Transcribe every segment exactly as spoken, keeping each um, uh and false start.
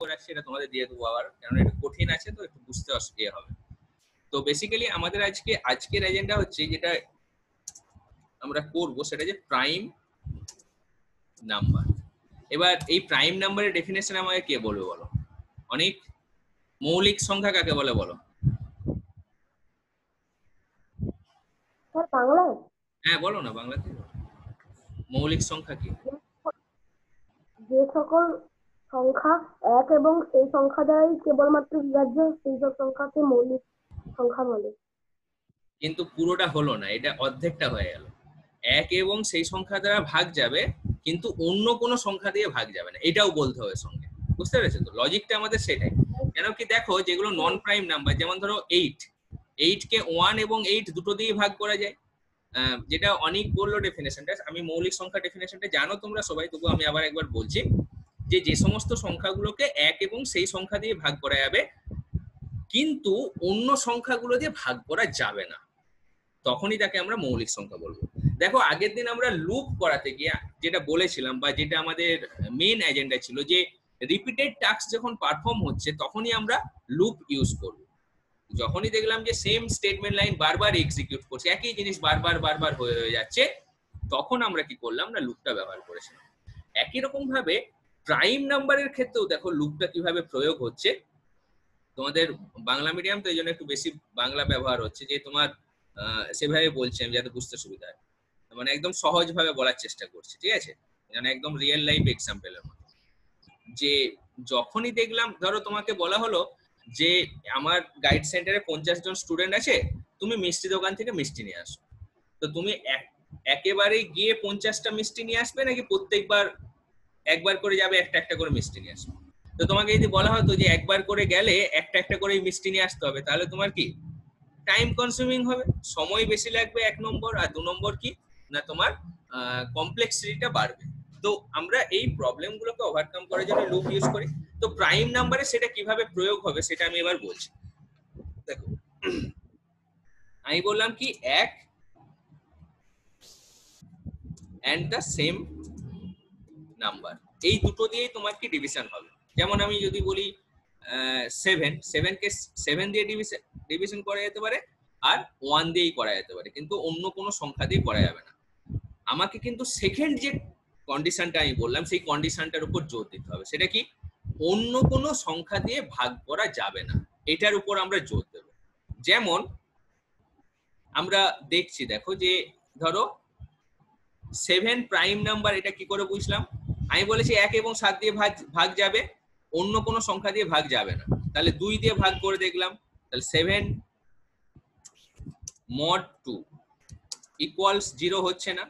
করে রাখছি, এটা তোমাদের দিয়ে দেবো আবার, কারণ এটা কঠিন আছে তো একটু বুঝতে অসুবিধা হবে। তো বেসিক্যালি আমাদের আজকে আজকের এজেন্ডা হচ্ছে যেটা আমরা করব সেটা যে প্রাইম নাম্বার। এবার এই প্রাইম নাম্বারের ডেফিনেশন আমাকে কে বলবে বলো? অনেক মৌলিক সংখ্যা কাকে বলে বলো? স্যার বাংলায়? হ্যাঁ বলো না বাংলাতে। মৌলিক সংখ্যা কি? যে সকল সংখ্যা এক এবং সেই সংখ্যা দ্বারাই কেবলমাত্র বিভাজ্য সেই সব সংখ্যাকে মৌলিক সংখ্যা বলে। কিন্তু পুরোটা হলো না, এটা অর্ধেকটা হয়ে গেল। এক এবং সেই সংখ্যা দ্বারা ভাগ যাবে, কিন্তু অন্য কোনো সংখ্যা দিয়ে ভাগ যাবে না, এটাও বলতে হবে সঙ্গে। বুঝতে পেরেছো তো? লজিকটা আমাদের সেটাই। কেন কি দেখো, যেগুলো নন প্রাইম নাম্বার, যেমন ধরো এইট, এইট কে ওয়ান এবং এইট দুটো দিয়ে ভাগ করা যায়। যেটা অনেক বললো ডেফিনেশনটা, আমি মৌলিক সংখ্যা ডেফিনেশনটা জানো তোমরা সবাই, তবু আমি আবার একবার বলছি যে যে সমস্ত সংখ্যাগুলোকে এক এবং সেই সংখ্যা দিয়ে ভাগ করা যাবে কিন্তু অন্য সংখ্যাগুলো দিয়ে ভাগ করা যাবে না, তখনই তাকে আমরা মৌলিক সংখ্যা বলবো। দেখো আগের দিন আমরা লুপ করাতে গিয়ে যেটা বলেছিলাম, বা যেটা আমাদের মেন এজেন্ডা ছিল, যে রিপিটেড টাস্ক যখন পারফর্ম হচ্ছে তখনই আমরা লুপ ইউজ করব। যখনই দেখলাম যে সেম স্টেটমেন্ট লাইন বারবার এক্সিকিউট করছে, একই জিনিস বারবার বারবার হয়ে হয়ে যাচ্ছে, তখন আমরা কি করলাম না লুপটা ব্যবহার করেছিলাম। একই রকম ভাবে প্রাইম নাম্বারের ক্ষেত্রেও দেখো লুপটা কিভাবে প্রয়োগ হচ্ছে। তোমাদের বাংলা মিডিয়াম তো এই জন্য একটু বেশি বাংলা ব্যবহার হচ্ছে, যে তোমার সেভাবে বলছি আমি যাতে বুঝতে সুবিধা হয়, মানে একদম সহজ ভাবে বলার চেষ্টা করছি, ঠিক আছে? মানে একদম রিয়েল লাইফ এক্সাম্পলের মতো। যে যখনই দেখলাম, ধরো তোমাকে বলা হলো যে আমার গাইড সেন্টারে পঞ্চাশ জন স্টুডেন্ট আছে, তুমি মিষ্টি দোকান থেকে মিষ্টি নিয়ে আসো। তো তুমি একেবারে গিয়ে পঞ্চাশটা মিষ্টি নিয়ে আসবে, নাকি প্রত্যেকবার একবার করে যাবে একটা একটা করে মিষ্টি নিয়ে আসবে? তো তোমাকে যদি বলা হতো যে একবার করে গেলে একটা একটা করে মিষ্টি নিয়ে আসতে হবে, তাহলে তোমার কি টাইম কনজিউমিং হবে, সময় বেশি লাগবে এক নম্বর, আর দু নম্বর কি না তোমার কমপ্লেক্সিটিটা বাড়বে। তো আমরা এই প্রবলেম গুলোকে ওভারকাম করার জন্য লুপ ইউজ করি। তো প্রাইম নাম্বারে সেটা কিভাবে প্রয়োগ হবে সেটা আমি এবার বলছি। দেখো আমি বললাম কি এক এন্ড দ্য সেম নাম্বার, এই দুটো দিয়েই তোমার কি ডিভিশন হবে। যেমন আমি যদি বলি সেভেন, সেভেন কে সেভেন দিয়ে ডিভিশন ডিভিশন করা যেতে পারে, আর ওয়ান দিয়েই করা যেতে পারে, কিন্তু অন্য কোনো সংখ্যা দিয়ে করা যাবে না। আমাকে কিন্তু সেকেন্ড যে কন্ডিশনটা আমি বললাম সেই কন্ডিশনটার উপর জোর দিতে হবে। সেটা কি? অন্য কোনো সংখ্যা দিয়ে ভাগ করা যাবে না, এটার উপর আমরা জোর দেব। যেমন আমরা দেখছি, দেখো যে ধরো সেভেন প্রাইম নাম্বার, এটা কি করে বুঝলাম? আমি বলেছি এক এবং সাত দিয়ে ভাগ ভাগ যাবে, অন্য কোনো সংখ্যা দিয়ে ভাগ যাবে না। তাহলে দুই দিয়ে ভাগ করে দেখলাম, তাহলে seven mod two equals zero হচ্ছে না,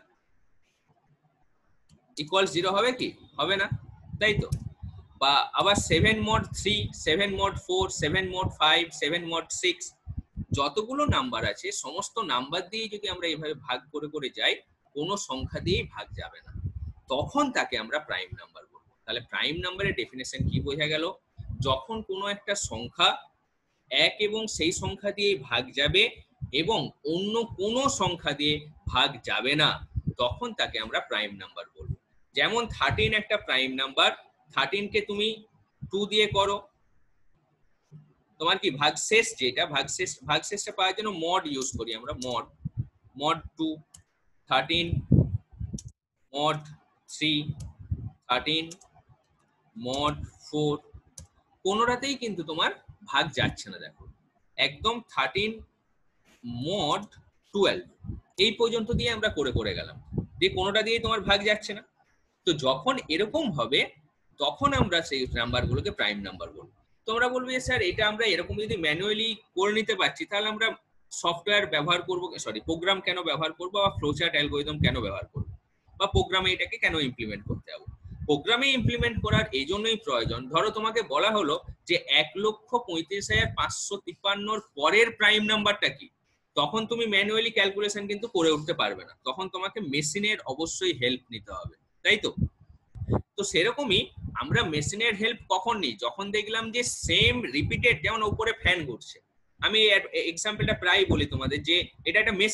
ইকুয়ালস জিরো হবে কি? হবে না, তাই তো? বা আবার seven mod three, seven mod four, seven mod five, seven mod six, যতগুলো নাম্বার আছে সমস্ত নাম্বার দিয়ে যদি আমরা এইভাবে ভাগ করে করে যাই, কোনো সংখ্যা দিয়েই ভাগ যাবে না, তখন তাকে আমরা প্রাইম নাম্বার বলবো। তাহলে প্রাইম নাম্বারের ডেফিনেশন কি বোঝা গেল? যখন কোনো একটা সংখ্যা এক এবং সেই সংখ্যা দিয়ে ভাগ যাবে এবং অন্য কোনো সংখ্যা দিয়ে ভাগ যাবে না, তখন তাকে আমরা প্রাইম নাম্বার বলবো। যেমন থার্টিন একটা প্রাইম নাম্বার, থার্টিন কে তুমি টু দিয়ে করো, তোমার কি ভাগশেষ, যেটা ভাগশেষ, ভাগশেষটা পাওয়ার জন্য মড ইউজ করি আমরা, mod mod two, thirteen mod three, thirteen mod four, কোনোটাতেই কিন্তু তোমার ভাগ যাচ্ছে না। দেখো একদম থার্টিন মড টুয়েলভ এই পর্যন্ত দিয়ে আমরা করে করে গেলাম, দিয়ে কোনোটা দিয়ে তোমার ভাগ যাচ্ছে না। তো যখন এরকম হবে তখন আমরা সেই নাম্বারগুলোকে প্রাইম নাম্বার বলবো। তোমরা বলবে স্যার এটা আমরা এরকম যদি ম্যানুয়ালি করে নিতে পারছি, তাহলে আমরা সফটওয়্যার ব্যবহার করবো, সরি প্রোগ্রাম কেন ব্যবহার করবো, বা ফ্লোচার্ট অ্যালগরিদম কেন ব্যবহার করবো, বা প্রোগ্রামে এটাকে কেন ইমপ্লিমেন্ট করতে হবে? প্রোগ্রামে ইমপ্লিমেন্ট করার এই জন্যই প্রয়োজন, ধরো তোমাকে বলা হলো যে এক লক্ষ পঁয়ত্রিশ হাজার পাঁচশো তিপ্পান্নর পরের প্রাইম নাম্বারটা কি, তখন তুমি ম্যানুয়ালি ক্যালকুলেশন কিন্তু করে উঠতে পারবে না, তখন তোমাকে মেশিনের অবশ্যই হেল্প নিতে হবে, তাই তো? তো সেরকমই আমরা মেশিনের হেল্প কখন নিই? যখন দেখলাম যে সেম রিপিটেড, যেমন উপরে ফ্যান ঘুরছে, আমি এক্সাম্পলটা প্রায় বলি তোমাদের, যে এটা একটা মেশিন,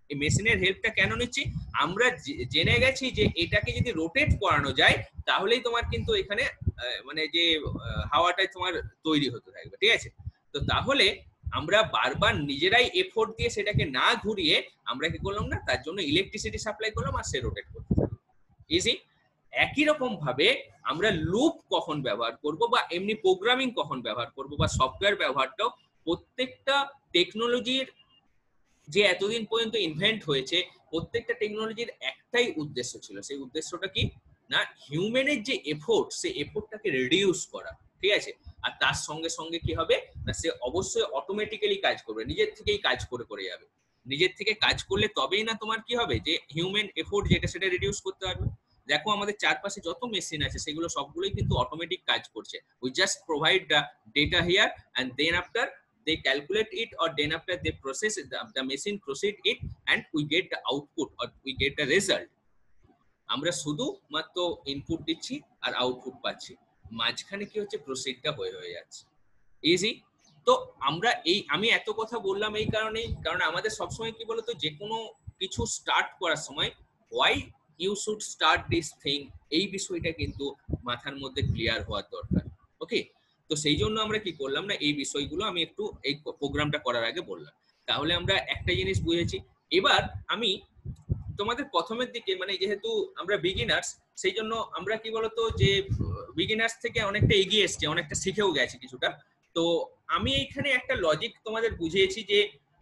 এই মেশিনের হেল্পটা কেন নিচ্ছি? আমরা জেনে গেছি যে এটাকে যদি রোটেট করানো যায় তাহলেই তোমার কিন্তু এখানে মানে যে হাওয়াটাই তোমার তৈরি হতে থাকবে, ঠিক আছে? তো তাহলে আমরা বারবার নিজেরাই এফোর্ট দিয়ে সেটাকে না ঘুরিয়ে আমরা কি করলাম না, তার জন্য ইলেকট্রিসিটি সাপ্লাই করলাম আর সে রোটেট করতে থাকলো। ইজি। একই রকম ভাবে আমরা লুপ কখন ব্যবহার করব বা এমনি প্রোগ্রামিং কখন ব্যবহার করব বা সফটওয়্যার ব্যবহারটাও প্রত্যেকটা টেকনোলজির যে এতদিন পর্যন্ত ইনভেন্ট হয়েছে প্রত্যেকটা টেকনোলজির একটাই উদ্দেশ্য ছিল। সেই উদ্দেশ্যটা কি না, হিউম্যানের যে এফোর্ট সেই এফোর্টটাকে রিডিউস করা, ঠিক আছে? আর তার সঙ্গে সঙ্গে কি হবে না, সে অবশ্যই অটোমেটিক্যালি কাজ করবে, নিজের থেকেই কাজ করে করে যাবে। নিজের থেকে কাজ করলে তবেই না তোমার কি হবে যে হিউম্যান এফোর্ট যেটা সেটা রিডিউস করতে পারবে। দেখো আমাদের চারপাশে যত মেশিন আছে সেগুলো সবগুলোই কিন্তু অটোমেটিক কাজ করছে। We just provide the data here and then after they calculate it, or then after they process it, the, the machine proceed it and we get the output or we get the result. আমরা শুধু মাত্র input দিচ্ছি আর output পাচ্ছি, মাঝখানে কি হচ্ছে প্রসিডটা হয়ে হয়ে যাচ্ছে। ইজি। তো আমরা এই আমি এত কথা বললাম এই কারণেই, কারণ আমাদের সবসময় কি বলতো, যে কোনো কিছু স্টার্ট করার সময় why you should start this thing এই বিষয়টা কিন্তু মাথার মধ্যে ক্লিয়ার হওয়ার দরকার। ওকে, তো সেই জন্য আমরা কি করলাম না, এই বিষয়গুলো আমি একটু এই প্রোগ্রামটা করার আগে বললাম। তাহলে আমরা একটা জিনিস বুঝেছি। এবার আমি তোমাদের প্রথমের দিকে মানে যেহেতু আমরা বিগিনার্স সেই জন্য আমরা কি বলতো যে বিগিনার্স থেকে অনেকটা এগিয়ে এসেছি, অনেকটা শিখেও গেছি কিছুটা। তো আমি এইখানে একটা লজিক তোমাদের বুঝিয়েছি যে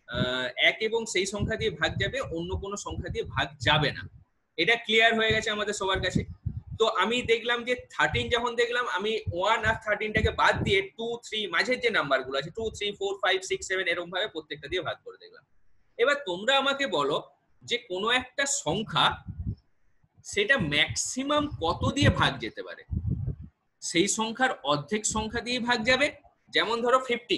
এক এবং সেই সংখ্যা দিয়ে ভাগ যাবে, অন্য কোনো সংখ্যা দিয়ে ভাগ যাবে না। এটা ক্লিয়ার হয়ে গেছে আমাদের সবার কাছে। তো আমি দেখলাম যে থার্টিন যখন দেখলাম, আমি ওয়ান আর থার্টিনটাকে বাদ দিয়ে টু থ্রি মাঝের যে নাম্বারগুলো আছে two three four five six seven এরকম ভাবে প্রত্যেকটা দিয়ে ভাগ করে দেখলাম। এবার তোমরা আমাকে বলো যে কোনো একটা সংখ্যা সেটা ম্যাক্সিমাম কত দিয়ে ভাগ যেতে পারে? সেই সংখ্যার অর্ধেক সংখ্যা দিয়ে ভাগ যাবে। যেমন ধরো ফিফটি,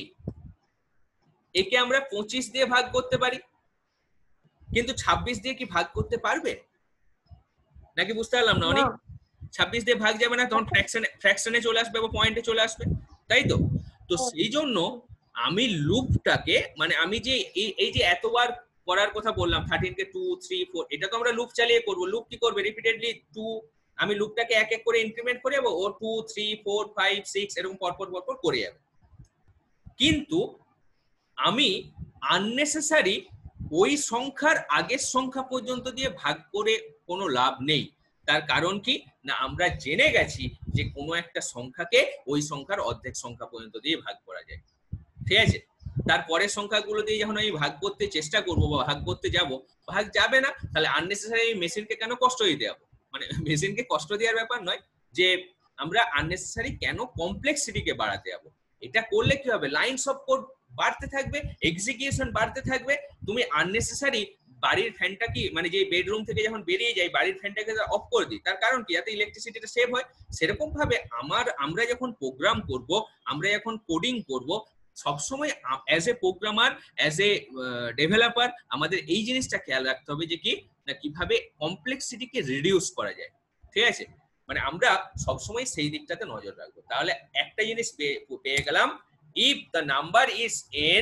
একে আমরা পঁচিশ দিয়ে ভাগ করতে পারি, কিন্তু ছাব্বিশ দিয়ে কি ভাগ করতে পারবে নাকি? বুঝতে পারলাম না অনেক। ছাব্বিশ দিয়ে ভাগ যাবে না, তখন ফ্র্যাকশনে ফ্র্যাকশনে চলে আসবে বা পয়েন্টে চলে আসবে, তাই তো? তো সেই জন্য আমি লুপটাকে মানে আমি যে এই এই যে এতবার করার কথা বললাম থার্টিন কে টু থ্রি ফোর, এটা তো আমরা লুপ চালিয়ে করব। লুপ কি করবে, রিপিটেডলি টু, আমি লুপটাকে এক এক করে ইনক্রিমেন্ট করে যাবো, ও two three four five six এরকম পরপর পরপর করে যাবে। কিন্তু আমি আননেসেসারি ওই সংখ্যার আগের সংখ্যা পর্যন্ত দিয়ে ভাগ করে কোনো লাভ নেই। তার কারণ কি না, আমরা জেনে গেছি যে কোনো একটা সংখ্যাকে ওই সংখ্যার অর্ধেক সংখ্যা পর্যন্ত দিয়ে ভাগ করা যায়, ঠিক আছে? তারপরের সংখ্যাগুলো দিয়ে যখন আমি ভাগ করতে চেষ্টা করব বা ভাগ করতে যাব, ভাগ যাবে না, তাহলে আননেসেসারি মেশিনকে কেন কষ্ট দিতে যাবো? মানে মেশিনকে কষ্ট দেওয়ার ব্যাপার নয়, যে আমরা আননেসেসারি কেন কমপ্লেক্সিটিকে বাড়াতে যাবো? এটা করলে কি হবে, লাইনস অফ কোড বাড়তে থাকবে, এক্সিকিউশন বাড়তে থাকবে। তুমি আননেসেসারি বাড়ির ফ্যানটা কি মানে যে বেডরুম থেকে যখন বেরিয়ে যাই বাড়ির ফ্যানটাকে অফ করে দিই, তার কারণ কি, যাতে ইলেকট্রিসিটিটা সেভ হয়। সেরকম ভাবে আমার আমরা যখন প্রোগ্রাম করব, আমরা যখন কোডিং করব, সবসময় as a programmer, as a developer আমাদের এই জিনিসটা খেয়াল রাখতে হবে যে কি না, কিভাবে কমপ্লেক্সিটিকে রিডিউস করা যায়, ঠিক আছে? মানে আমরা সবসময় সেই দিকটাতে নজর রাখবো। তাহলে একটা জিনিস পেয়ে গেলাম, if the number is n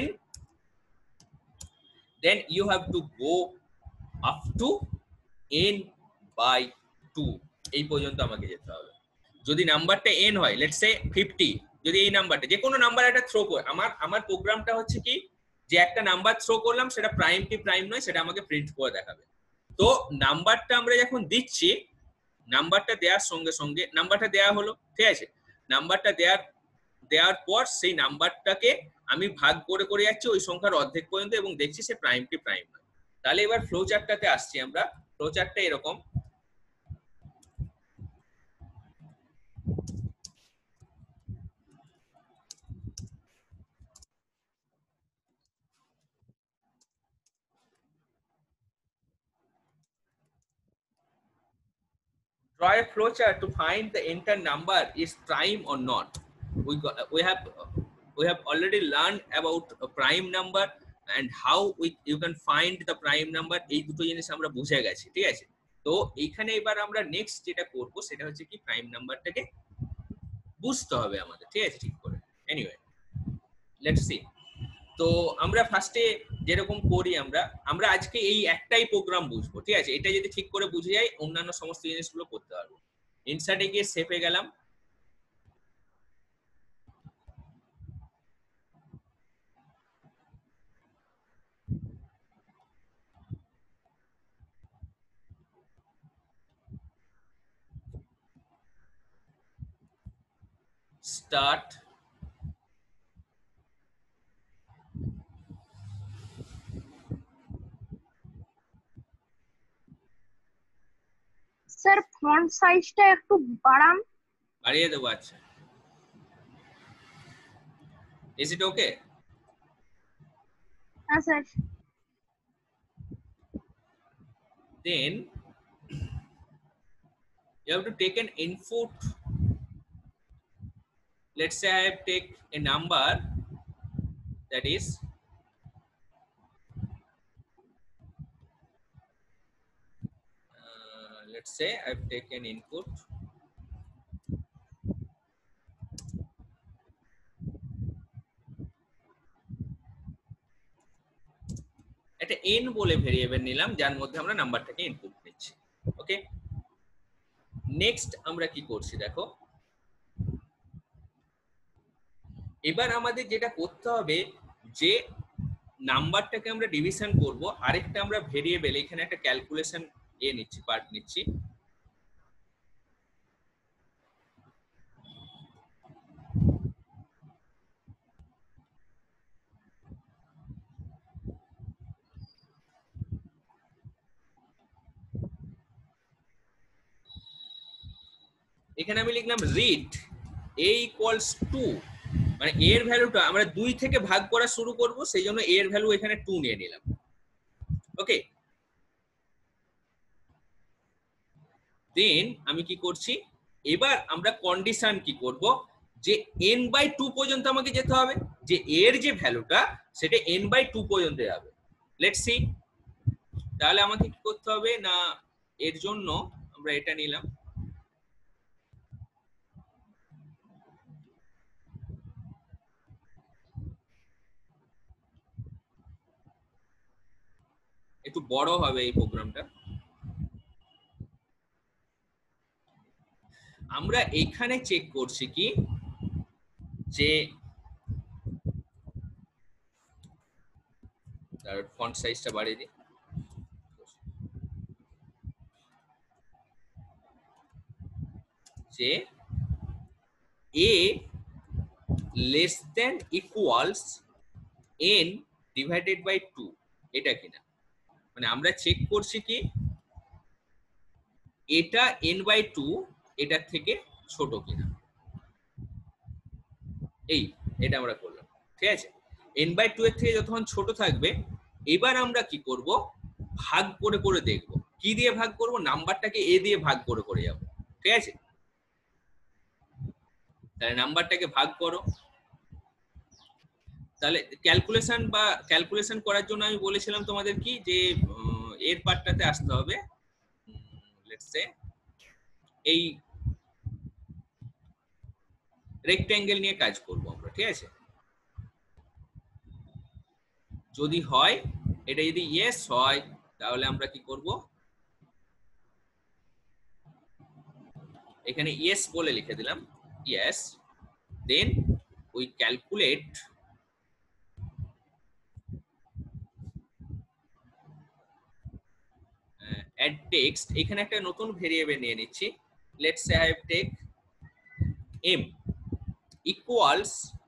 then you have to go up to n by two, এই পর্যন্ত আমাকে যেতে হবে। যদি নাম্বারটা n হয়, লেটস সে ফিফটি, যদি এই নাম্বারটা যে কোনো নাম্বার একটা থ্রো করে, আমার আমার প্রোগ্রামটা হচ্ছে কি যে একটা নাম্বার থ্রো করলাম, সেটা প্রাইম কি প্রাইম নয় সেটা আমাকে প্রিন্ট করে দেখাবে। তো নাম্বারটা আমরা যখন দিচ্ছি, নাম্বারটা দেওয়ার সঙ্গে সঙ্গে নাম্বারটা দেওয়া হলো, ঠিক আছে? নাম্বারটা দেওয়ার দেওয়ার পর সেই নাম্বারটাকে আমি ভাগ করে করে যাচ্ছি ওই সংখ্যার অর্ধেক পর্যন্ত এবং দেখছি সে প্রাইম কি প্রাইম নয়। তাহলে এবার ফ্লো চার্টটাতে আসছি আমরা। ফ্লো চার্টটা এরকম, draw a flow chart to find the entire number is prime or not. We got, we have we have already learned about a prime number and how we you can find the prime number. এই দুটো জিনিস আমরা বুঝে গেছি, ঠিক আছে? তো এইখানে এবার আমরা নেক্সট যেটা করব সেটা হচ্ছে কি প্রাইম নাম্বারটাকে বুঝতে হবে আমাদের, ঠিক আছে? ঠিক করে এনিওয়ে লেটস সি। তো আমরা ফার্স্টে যেরকম করি আমরা আমরা আজকে এই একটাই প্রোগ্রাম বুঝবো, ঠিক আছে? এটা যদি ঠিক করে বুঝে যাই অন্যান্য সমস্ত জিনিসগুলো করতে পারবো। ইনসার্টে গিয়ে সেভে গেলাম, স্টার্ট, স্যার ফন্ট সাইজটা একটু বাড়ান। বাড়িয়ে দেবো। আচ্ছা, ইজ ইট ওকে? হ্যাঁ sir. Then you have to take an input. Let's say I have take a number that is uh, let's say I've taken input একটা n বলে ভেরিয়েবল নিলাম যার মধ্যে আমরা নাম্বারটাকে ইনপুট দিচ্ছি। ওকে, নেক্সট আমরা কি করছি দেখো, এবার আমাদের যেটা করতে হবে যে নাম্বারটাকে আমরা ডিভিশন করব, আরেকটা আমরা ভেরিয়েবল এখানে একটা ক্যালকুলেশন এ নিচ্ছি, পার্ট নিচ্ছি। এখানে আমি লিখলাম রিড a ইকুয়ালস টু, মানে এর ভ্যালুটা আমরা দুই থেকে ভাগ করা শুরু করব, সেই জন্য এর ভ্যালু এখানে টু নিয়ে নিলাম। ওকে, দেন আমি কি করছি, এবার আমরা কন্ডিশন কি করব যে n বাই টু পর্যন্ত আমাকে যেতে হবে, যে এর যে ভ্যালুটা সেটা n বাই টু পর্যন্ত যাবে। লেটস সি, তাহলে আমাকে কি করতে হবে না, এর জন্য আমরা এটা নিলাম, একটু বড় হবে এই প্রোগ্রামটা। আমরা এখানে চেক করছি কি যে তার ফন্ট সাইজটা বাড়িয়ে দিই, যে a less than equals n divided by two, এটা কিনা, মানে আমরা চেক করছি কি এটা n বাই টু এটার থেকে ছোট কিনা, এই এটা আমরা করলাম। ঠিক আছে, n বাই টু এর থেকে যতক্ষণ ছোট থাকবে, এবার আমরা কি করব, ভাগ করে করে দেখব। কি দিয়ে ভাগ করব, নাম্বারটাকে a দিয়ে ভাগ করে করে যাব। ঠিক আছে, তাহলে নাম্বারটাকে ভাগ করো। তাহলে ক্যালকুলেশন বা ক্যালকুলেশন করার জন্য আমি বলেছিলাম তোমাদের কি যে এর পার্টটাতে আসতে হবে, লেটস সে এই রেক্ট্যাঙ্গেল নিয়ে কাজ করব আমরা। ঠিক আছে, যদি হয় এটা যদি ইয়েস হয় তাহলে আমরা কি করব, এখানে ইয়েস বলে লিখে দিলাম, yes, then we calculate add text, এখানে একটা নতুন ভেরিয়েবল নিয়ে নিচ্ছি, let's say I have take m equals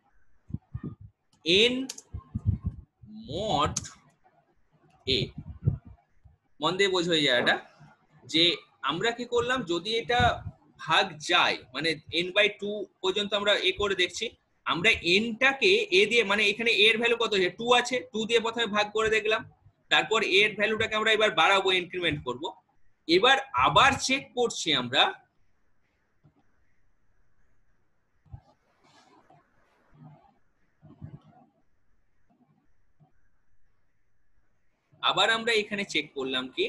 n mod a। মন দিয়ে বোঝো এই জায়গাটা, যে আমরা কি করলাম, যদি এটা ভাগ যায় মানে n বাই টু পর্যন্ত আমরা এ করে দেখছি, আমরা n টাকে a দিয়ে, মানে এখানে a এর ভ্যালু কত আছে, টু আছে, টু দিয়ে প্রথমে ভাগ করে দেখলাম, তারপর a এর ভ্যালুটাকে আমরা এবার বাড়াবো, ইনক্রিমেন্ট করব। এবার আবার চেক করছি আমরা আবার আমরা এখানে চেক করলাম কি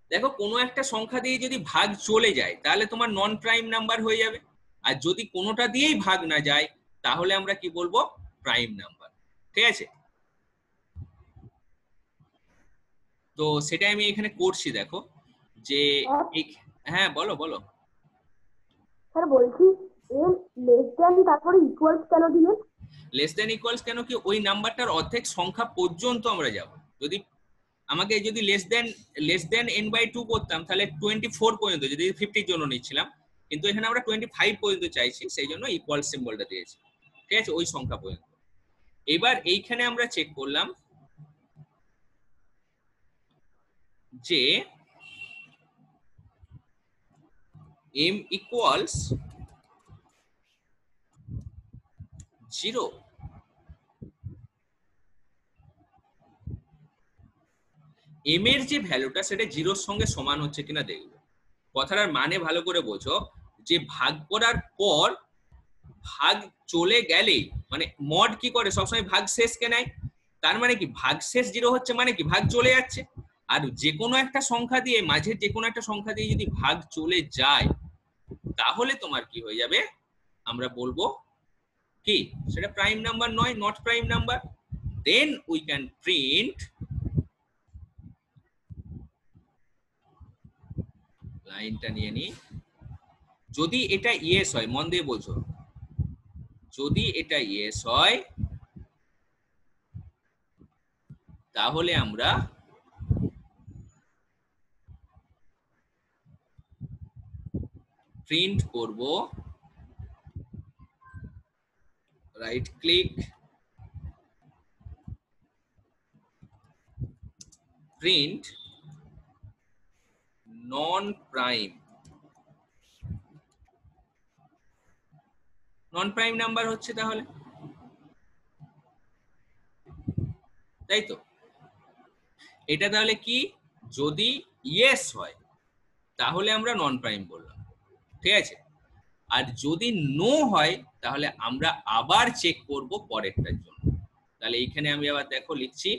দেখো কোনো একটা সংখ্যা দিয়ে যদি ভাগ চলে যায় তাহলে তোমার নন প্রাইম নাম্বার হয়ে যাবে, আর যদি কোনোটা দিয়েই ভাগ না যায় তাহলে আমরা কি বলবো, প্রাইম নাম্বার। ঠিক আছে, তো সেটাই আমি এখানে করছি। দেখো যে হ্যাঁ বলো বলো। স্যার বলছি এর লেস দেন তারপরে ইকুয়ালস কেন দিলেন? লেস দেন ইকুয়ালস কেন, কি ওই নাম্বারটার অর্ধেক সংখ্যা পর্যন্ত আমরা যাব। যদি আমাকে যদি less than less than N by two করতাম তাহলে টোয়েন্টি ফোর পর্যন্ত, যদি ফিফটির জন্য নিচ্ছিলাম, কিন্তু এখানে আমরা টোয়েন্টি ফাইভ পর্যন্ত চাইছি, সেই জন্য ইকুয়াল সিম্বলটা দিয়েছি। ঠিক আছে, ওই সংখ্যা পর্যন্ত। এবার এইখানে আমরা চেক করলাম যে m ইকুয়ালস জিরো, m এর যে ভ্যালুটা সেটা জিরোর সঙ্গে সমান হচ্ছে কিনা দেখবো। কথাটার মানে ভালো করে বোঝো, যে ভাগ করার পর ভাগ চলে গেলেই, মানে মড কি করে সবসময় ভাগ শেষকে নেয়, তার মানে কি ভাগ শেষ জিরো হচ্ছে মানে কি ভাগ চলে যাচ্ছে। আর যে কোনো একটা সংখ্যা দিয়ে, মাঝের যে কোনো একটা সংখ্যা দিয়ে যদি ভাগ চলে যায় তাহলে তোমার কি হয়ে যাবে, আমরা বলবো কি সেটা প্রাইম নাম্বার নয়, not prime number. Then we can print, লাইনটা নিয়ে নি, যদি এটা ইয়েস হয়, মন দিয়ে বোঝো, যদি এটা ইয়েস হয় তাহলে আমরা প্রিন্ট করব, right click, print non prime. Non prime number হচ্ছে তাহলে, তাই তো? এটা তাহলে কি, যদি ইয়েস হয় তাহলে আমরা নন প্রাইম বললাম, ঠিক আছে। আর যদি নো হয় তাহলে আমরা আবার চেক করব পরেরটার জন্য। তাহলে এইখানে আমি আবার দেখো লিখছি,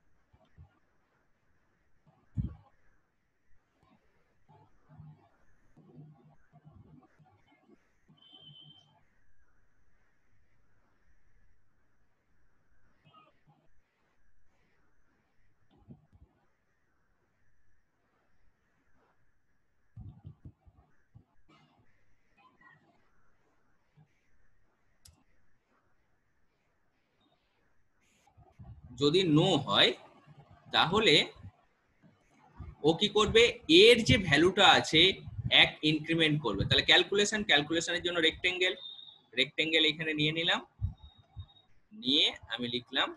যদি নো হয় তাহলে ও কি করবে, এর যে ভ্যালুটা আছে এক ইনক্রিমেন্ট করবে। তাহলে ক্যালকুলেশন, ক্যালকুলেশনের জন্য রেক্টেঙ্গেল, রেক্টেঙ্গেল এখানে নিয়ে নিলাম, নিয়ে আমি লিখলাম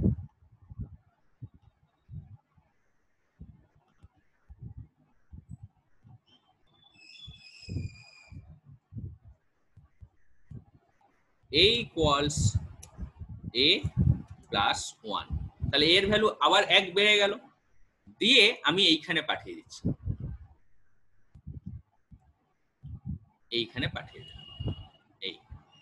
a equals a plus one. তাহলে এর ভ্যালু আবার এক বেড়ে গেল, দিয়ে আমি এইখানে পাঠিয়ে দিচ্ছি, এইখানে পাঠিয়ে দিলাম, এই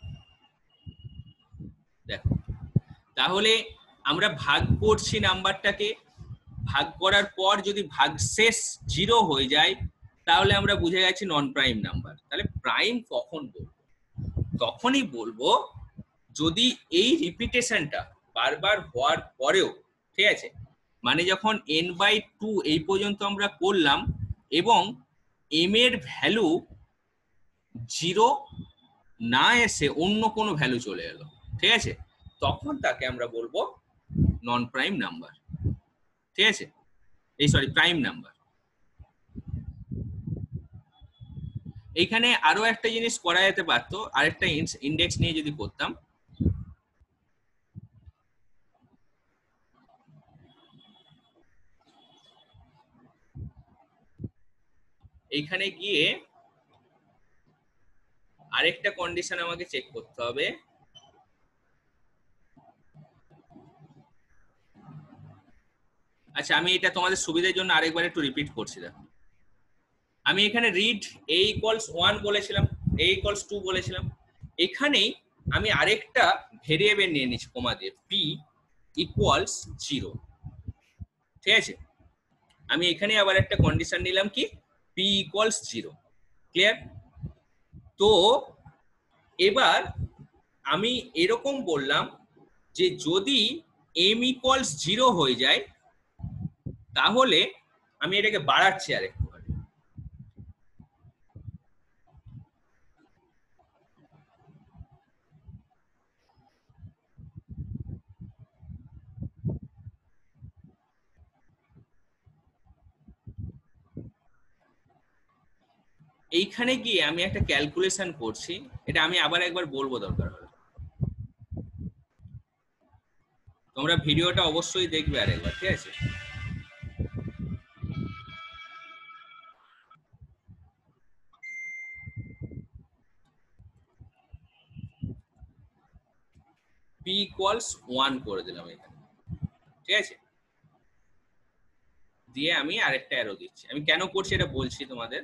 দেখো। তাহলে আমরা ভাগ করছি নাম্বারটাকে, ভাগ করার পর যদি ভাগশেষ জিরো হয়ে যায় তাহলে আমরা বুঝে গেছি নন প্রাইম নাম্বার। তাহলে প্রাইম কখন বলবো, তখনই বলবো যদি এই রিপিটেশনটা বারবার হওয়ার পরেও, ঠিক আছে, মানে যখন এন বাই টু এই পর্যন্ত আমরা করলাম এবং এম এর ভ্যালু জিরো না এসে অন্য কোনো ভ্যালু চলে এলো, ঠিক আছে, তখন তাকে আমরা বলবো নন প্রাইম নাম্বার। ঠিক আছে, এই সরি প্রাইম নাম্বার। এইখানে আরো একটা জিনিস করা যেতে পারতো, আরেকটা ইন্ডেক্স নিয়ে যদি করতাম, এইখানে গিয়ে আরেকটা কন্ডিশন আমাকে চেক করতে হবে। আচ্ছা, আমি এটা তোমাদের সুবিধার জন্য আরেকবার একটু রিপিট করছি। দেখো, আমি এখানে রিড a ইকুয়ালস ওয়ান বলেছিলাম, a ইকুয়ালস টু বলেছিলাম, এখানেই আমি আরেকটা ভেরিয়েবল নিয়ে নিচ্ছি কমা দিয়ে, p ইকুয়ালস জিরো। ঠিক আছে, আমি এখানে আবার একটা কন্ডিশন নিলাম কি পি ইকুয়ালস জিরো। ক্লিয়ার? তো এবার আমি এরকম বললাম যে যদি এম ইকুয়ালস জিরো হয়ে যায় তাহলে আমি এটাকে বাড়াচ্ছি আরেকটু। এইখানে গিয়ে আমি একটা ক্যালকুলেশন করছি, এটা আমি আবার একবার বলবো দরকার হলে, তোমরা ভিডিওটা অবশ্যই দেখবে আরেকবার, ঠিক আছে? পি ইকুয়ালস ওয়ান করে দিলাম এখানে, ঠিক আছে? দিয়ে আমি আরেকটা অ্যারো দিচ্ছি। আমি কেন করছি এটা বলছি তোমাদের।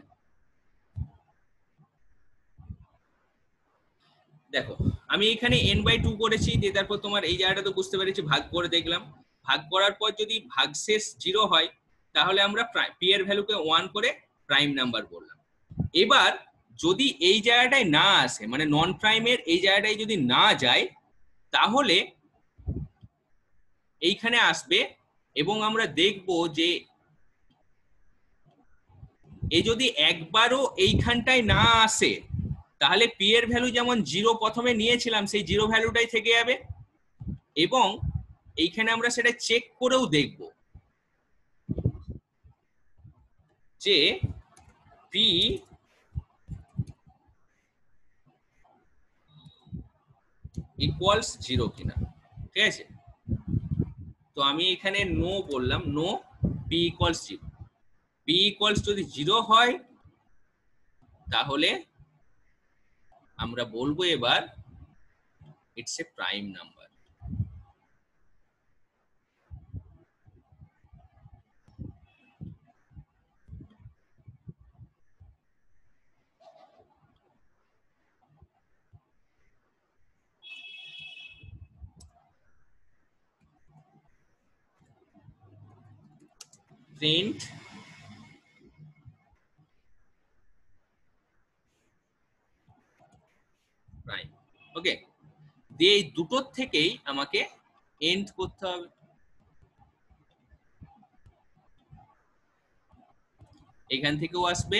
দেখো আমি এখানে এন বাই টু করেছি, দিয়ে তারপর তোমার এই জায়গাটা তো বুঝতে পেরেছি, ভাগ করে দেখলাম। ভাগ করার পর যদি ভাগশেষ জিরো হয় তাহলে আমরা পি এর ভ্যালুকে ওয়ান করে প্রাইম নাম্বার বললাম। এবার যদি এই জায়গাটায় না আসে, মানে নন প্রাইমের এই জায়গাটায় যদি না যায়, তাহলে এইখানে আসবে এবং আমরা দেখব যে এই যদি একবারও এইখানটায় না আসে তাহলে পি এর ভ্যালু যেমন জিরো প্রথমে নিয়েছিলাম সেই জিরো ভ্যালুটাই থেকে যাবে, এবং এইখানে আমরা সেটা চেক করেও দেখব যে পি ইকুয়ালস জিরো কিনা, ঠিক আছে? তো আমি এখানে নো বললাম, no P equals zero. P equals যদি জিরো হয় তাহলে আমরা বলবো এবার it's a prime number. Print prime. Okay, দিয়ে এই দুটোর থেকেই আমাকে এন্ড করতে হবে। এখান থেকেও আসবে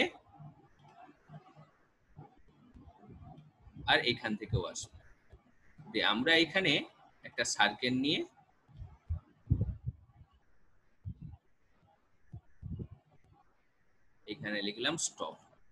আর এখান থেকেও আসবে। দিয়ে আমরা এখানে একটা সার্কেল নিয়ে এখানে লিখলাম স্টপ।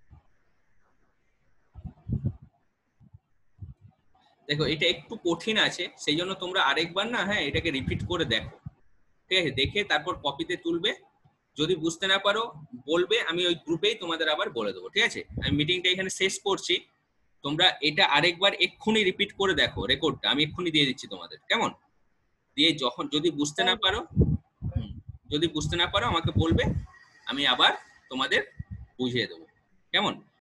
দেখো এটা একটু কঠিন আছে, সেই জন্য তোমরা আরেকবার না, হ্যাঁ, এটাকে রিপিট করে দেখো, ঠিক আছে? দেখে তারপর কপিতে তুলবে। যদি বুঝতে না পারো বলবে, আমি ওই গ্রুপেই তোমাদের আবার বলে দেবো, ঠিক আছে? আমি মিটিংটা এখানে শেষ করছি, তোমরা এটা আরেকবার এক্ষুনি রিপিট করে দেখো, রেকর্ডটা আমি এক্ষুনি দিয়ে দিচ্ছি তোমাদের, কেমন? দিয়ে যখন যদি বুঝতে না পারো, যদি বুঝতে না পারো আমাকে বলবে, আমি আবার তোমাদের বুঝিয়ে দেবো, কেমন?